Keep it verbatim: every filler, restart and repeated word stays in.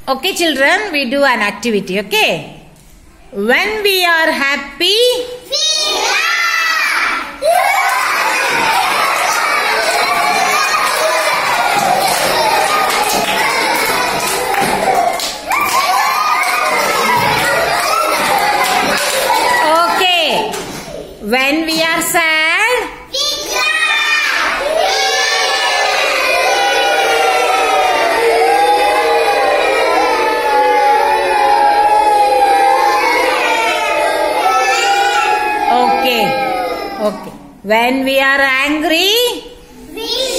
Okay, children, we do an activity, okay? When we are happy, we laugh. Okay. When we are sad, we Okay. Okay. When we are angry, we